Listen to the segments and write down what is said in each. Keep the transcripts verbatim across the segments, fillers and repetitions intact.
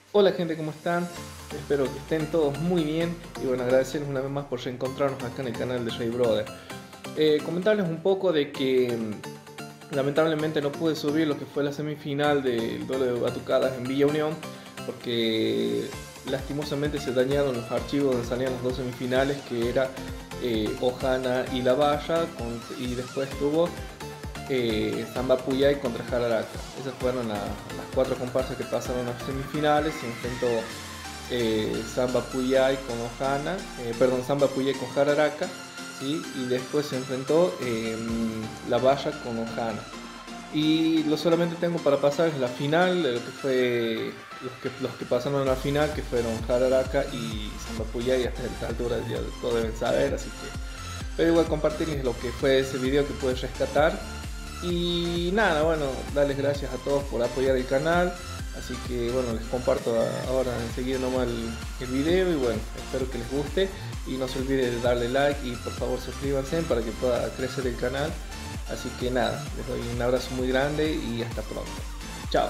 Hola gente, ¿cómo están? Espero que estén todos muy bien y bueno, agradecerles una vez más por reencontrarnos acá en el canal de Ray Brother. Eh, comentarles un poco de que mm, lamentablemente no pude subir lo que fue la semifinal del duelo de batucadas en Villa Unión porque lastimosamente se dañaron los archivos donde salían las dos semifinales, que era eh, Ojana y La Valla con- y después tuvo eh, Samba Puyay contra Jararaca. Esas fueron la- las cuatro comparsas que pasaron a las semifinales. Se enfrentó eh, Samba Puyay con Ojana, eh, perdón, Samba Puyay con Jararaca, ¿sí? Y después se enfrentó eh, La Valla con Ojana. Y lo solamente tengo para pasar es la final, de lo que fue los que, los que pasaron a la final, que fueron Jararaca y Samba Puyay. Hasta esta altura ya todo deben saber, así que pero igual compartirles lo que fue ese video que puedes rescatar. Y nada, bueno, darles gracias a todos por apoyar el canal. Así que bueno, les comparto a- ahora enseguida nomás el, el video y bueno, espero que les guste. Y no se olviden de darle like y por favor suscríbanse para que pueda crecer el canal. Así que nada, les doy un abrazo muy grande y hasta pronto. Chao.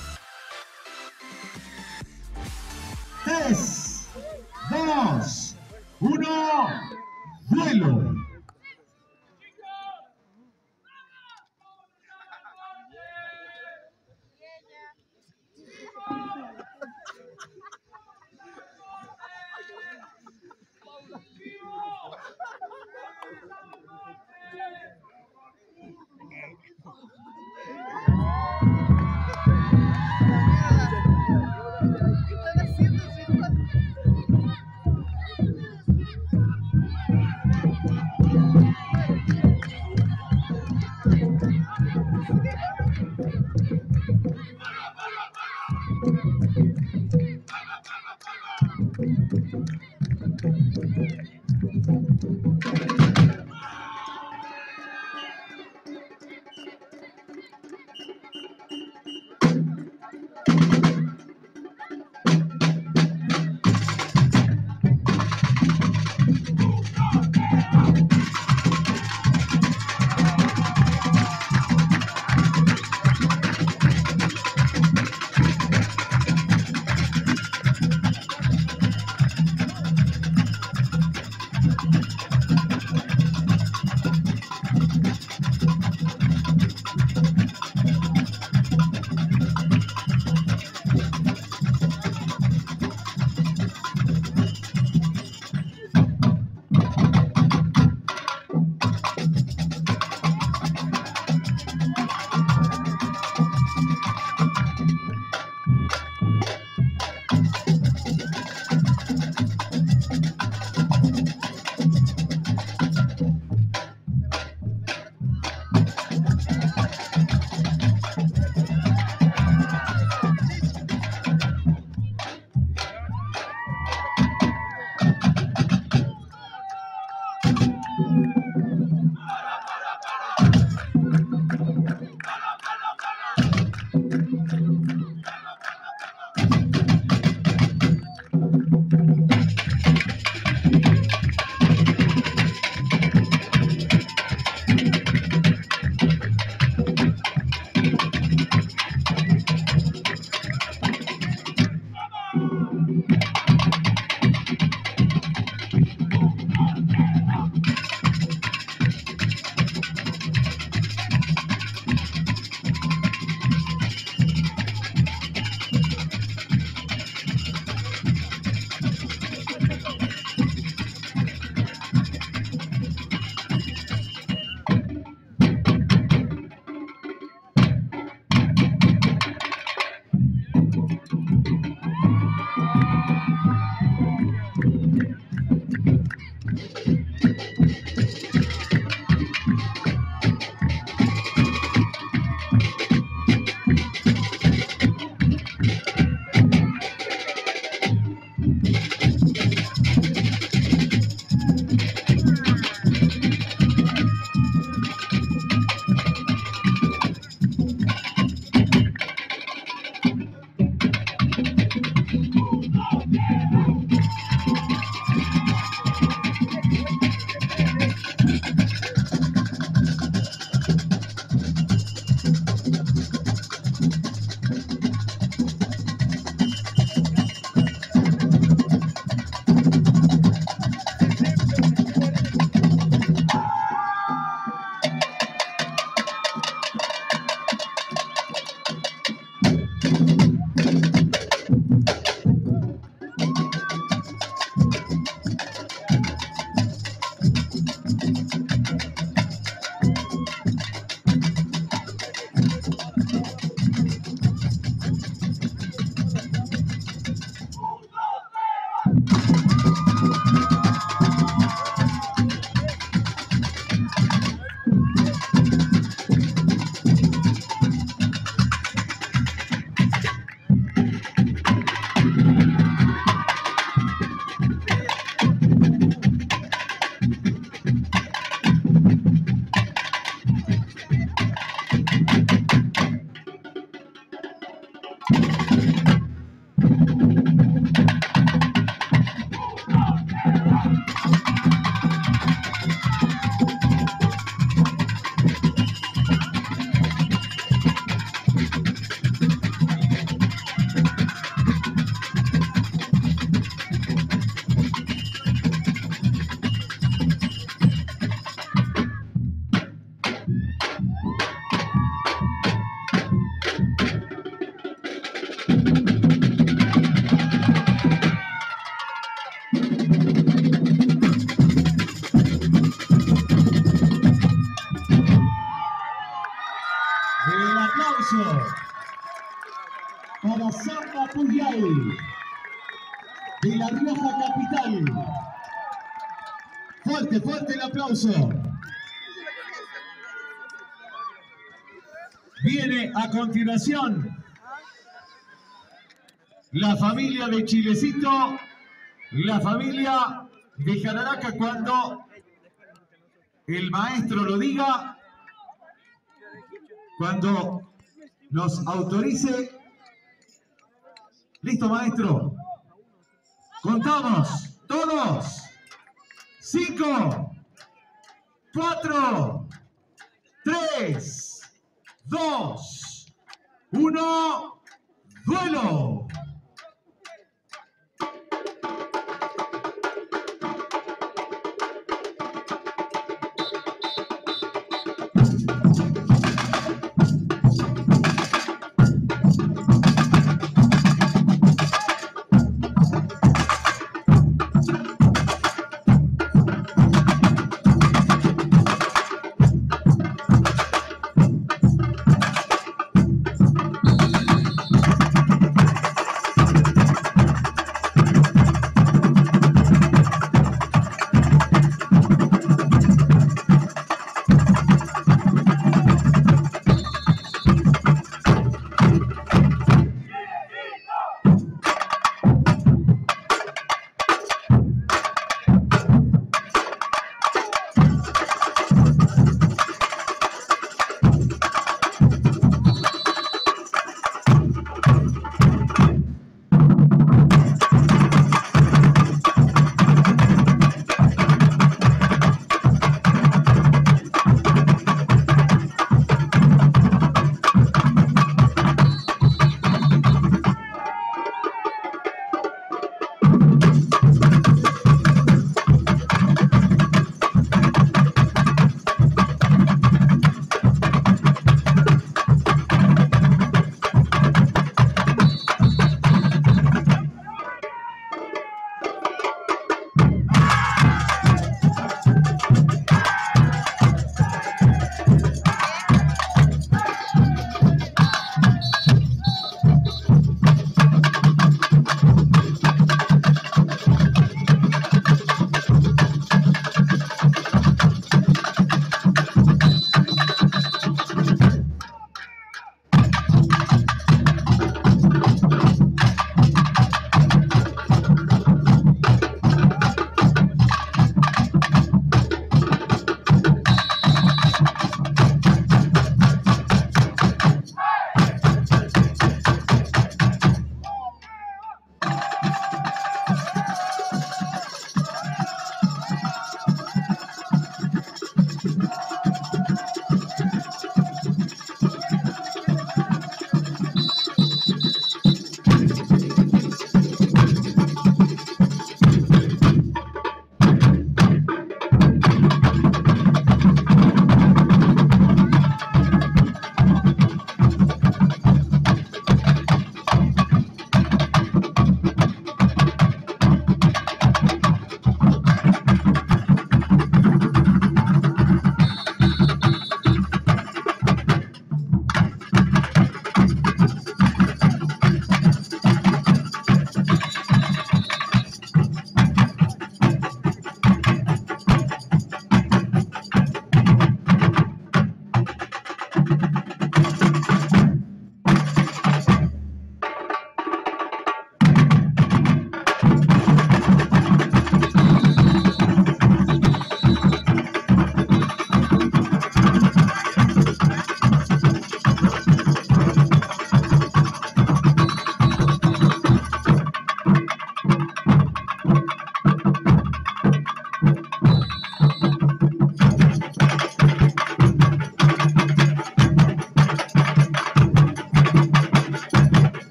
Tres, dos, uno, duelo. Para Samba Puyal de La Rioja Capital. Fuerte, fuerte el aplauso. Viene a continuación la familia de Chilecito, la familia de Jararaca, cuando el maestro lo diga, cuando nos autorice. Listo, maestro. Contamos. Todos. Cinco. Cuatro. Tres. Dos. Uno. Duelo.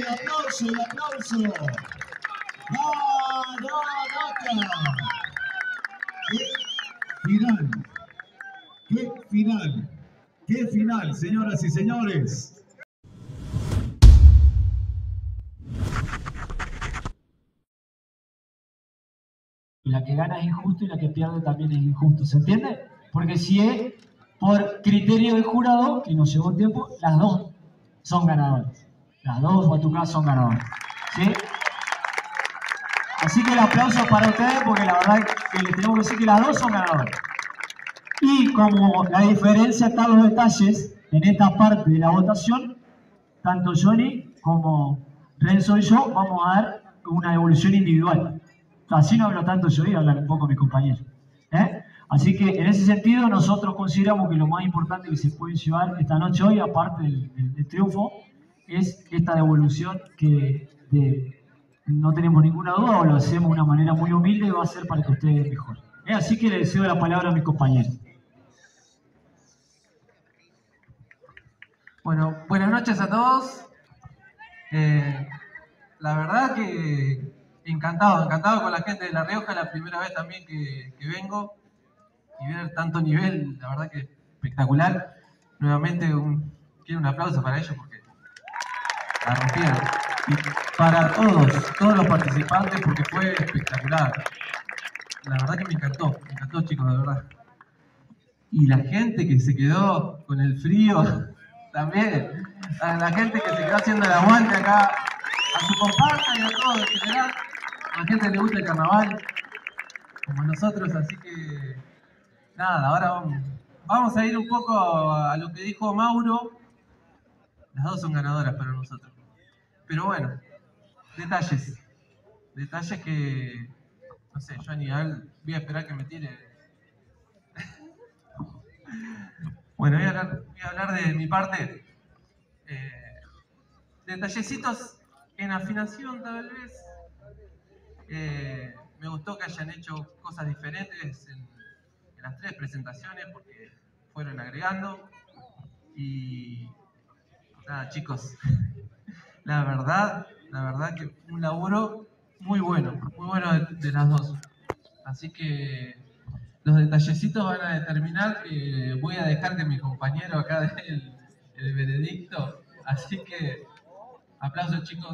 el aplauso, el aplauso. ¡Maranata! ¡Qué final! ¡Qué final! ¡Qué final, señoras y señores! La que gana es injusto y la que pierde también es injusto, ¿se entiende? Porque si es por criterio del jurado, que nos llevó tiempo, las dos son ganadoras. Las dos batucadas son ganadoras, ¿sí? Así que el aplauso para ustedes, porque la verdad que les tenemos que decir que las dos son ganadoras. Y como la diferencia está en los detalles, en esta parte de la votación, tanto Johnny como Renzo y yo vamos a dar una devolución individual. Así no hablo tanto yo y hablar un poco mis compañeros. ¿eh? Así que en ese sentido nosotros consideramos que lo más importante que se puede llevar esta noche hoy, aparte del, del, del triunfo, es esta devolución que de, no tenemos ninguna duda o lo hacemos de una manera muy humilde y va a ser para que ustedes mejoren. ¿eh? Así que le cedo la palabra a mis compañeros. Bueno, buenas noches a todos. Eh, la verdad que encantado, encantado con la gente de La Rioja, la primera vez también que, que vengo y ver tanto nivel, la verdad que espectacular. Nuevamente un, quiero un aplauso para ellos porque la rompieron. Y para todos, todos los participantes porque fue espectacular. La verdad que me encantó, me encantó chicos, de verdad. Y la gente que se quedó con el frío también, a la gente que se quedó haciendo el aguante acá, a su comparsa y a todos en general. A la gente le gusta el carnaval, como nosotros, así que nada, ahora vamos, vamos a ir un poco a lo que dijo Mauro. Las dos son ganadoras para nosotros. Pero bueno, detalles. Detalles que, no sé, yo ni voy a esperar que me tire. Bueno, voy a hablar, voy a hablar de mi parte. Eh, detallecitos en afinación tal vez. Eh, me gustó que hayan hecho cosas diferentes en, en las tres presentaciones porque fueron agregando. Y nada, chicos, la verdad, la verdad que un laburo muy bueno, muy bueno de, de las dos. Así que los detallecitos van a determinar que voy a dejar que mi compañero acá dé el, el veredicto. Así que aplausos, chicos.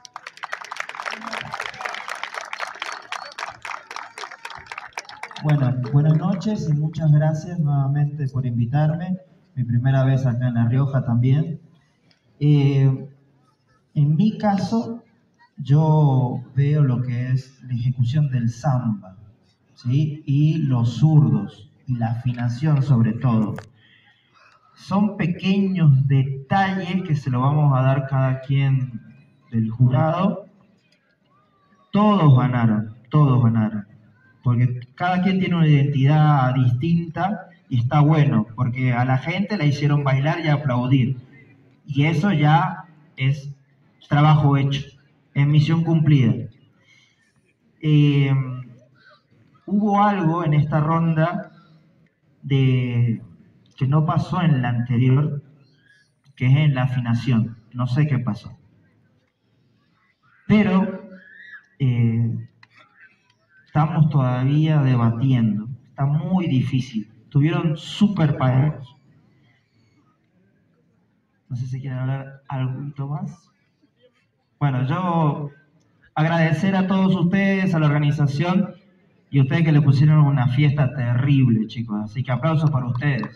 Bueno, buenas noches y muchas gracias nuevamente por invitarme. Mi primera vez acá en La Rioja también. Eh, en mi caso, yo veo lo que es la ejecución del samba, ¿sí? Y los zurdos, y la afinación sobre todo. Son pequeños detalles que se lo vamos a dar cada quien del jurado. Todos ganaron, todos ganaron. Porque cada quien tiene una identidad distinta y está bueno, porque a la gente la hicieron bailar y aplaudir. Y eso ya es trabajo hecho, es misión cumplida. Eh, hubo algo en esta ronda de, que no pasó en la anterior, que es en la afinación. No sé qué pasó. Pero eh, estamos todavía debatiendo. Está muy difícil. Estuvieron súper parejos. No sé si quieren hablar algo más. Bueno, yo agradecer a todos ustedes, a la organización y a ustedes que le pusieron una fiesta terrible, chicos. Así que aplausos para ustedes.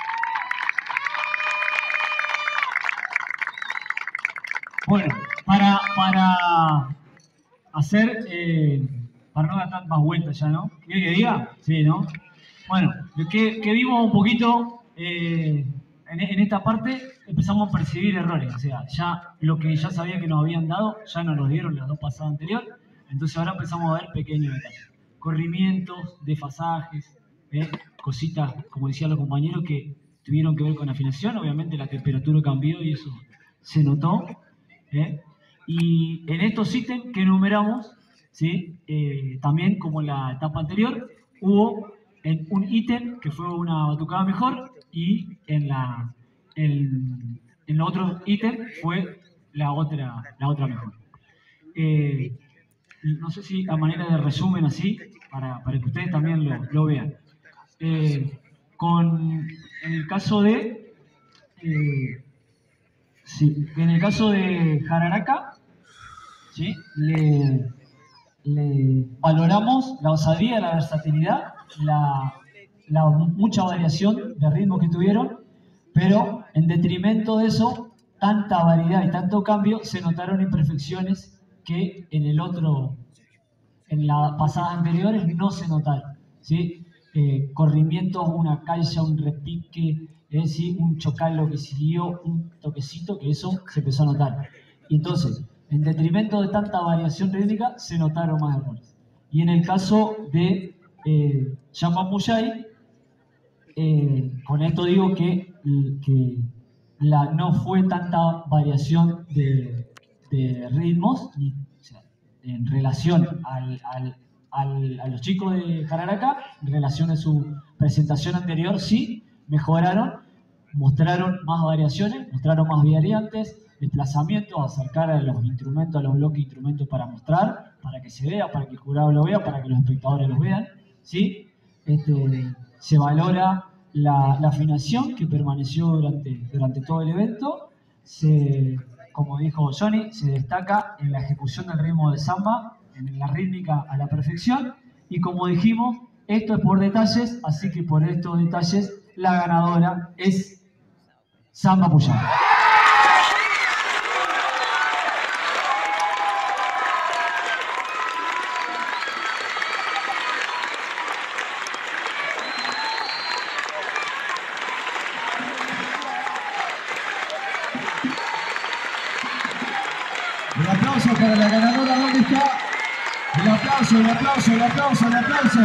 Bueno, para, para hacer, eh, para no dar tantas más vueltas ya, ¿no? ¿Quiere que diga? Sí, ¿no? Bueno, que, que vimos un poquito eh, en, en esta parte, empezamos a percibir errores. O sea, ya lo que ya sabía que nos habían dado, ya nos lo dieron las dos pasadas anteriores. Entonces ahora empezamos a ver pequeños detalles. Corrimientos, desfasajes, ¿eh? Cositas, como decían los compañeros, que tuvieron que ver con afinación. Obviamente la temperatura cambió y eso se notó. ¿eh? Y en estos ítems que enumeramos, ¿sí? eh, también como en la etapa anterior, hubo en un ítem que fue una batucada mejor y en, la, en, en el otro ítem fue la otra, la otra mejor. Eh, no sé si a manera de resumen así, para, para que ustedes también lo, lo vean. Eh, con, en el caso de... Eh, sí, en el caso de Jararaca, ¿sí? le, le valoramos la osadía, la versatilidad, la, la mucha variación de ritmo que tuvieron, pero en detrimento de eso, tanta variedad y tanto cambio, se notaron imperfecciones que en el otro, en las pasadas anteriores no se notaron, ¿sí? Eh, corrimientos, una caixa, un repique, es decir, un chocalo que siguió, un toquecito, que eso se empezó a notar. Y entonces, en detrimento de tanta variación rítmica, se notaron más errores. Y en el caso de eh, Jean-Baptiste Mouchay, eh, con esto digo que, que la, no fue tanta variación de, de ritmos, ni, o sea, en relación al, al, al, a los chicos de Jararaca, en relación a su presentación anterior, sí, mejoraron, mostraron más variaciones, mostraron más variantes, desplazamientos, acercar a los instrumentos, a los bloques de instrumentos para mostrar, para que se vea, para que el jurado lo vea, para que los espectadores los vean, ¿sí? Este, se valora la, la afinación que permaneció durante, durante todo el evento, se, como dijo Johnny, se destaca en la ejecución del ritmo de samba, en la rítmica a la perfección, y como dijimos, esto es por detalles, así que por estos detalles la ganadora es Samba Puyay. El aplauso para la ganadora, ¿dónde está? El aplauso, el aplauso, el aplauso, el aplauso.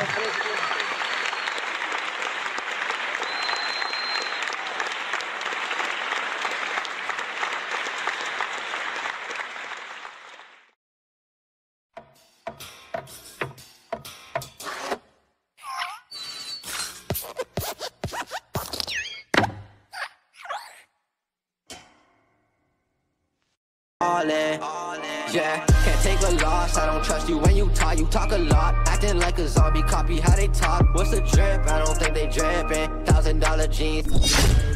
All in, yeah, can't take a loss. I don't trust you when you talk, you talk a lot. Acting like a zombie, copy how they talk. What's the drip? I don't think they drippin'. Thousand dollar jeans.